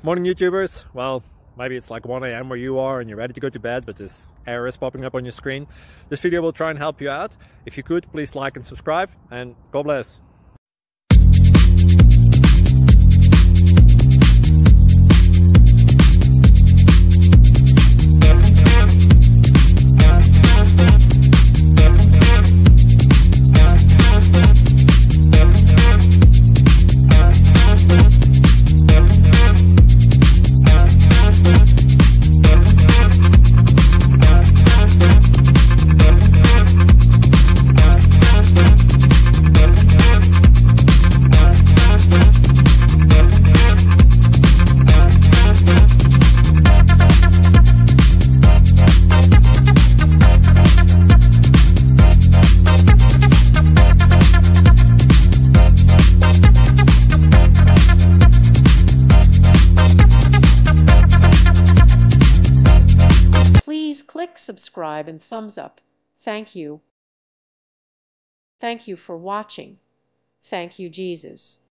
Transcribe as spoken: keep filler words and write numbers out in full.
Morning YouTubers. Well, maybe it's like one A M where you are and you're ready to go to bed, but this error is popping up on your screen. This video will try and help you out. If you could, please like and subscribe, and God bless. Please click subscribe and thumbs up. Thank you. Thank you for watching. Thank you, Jesus.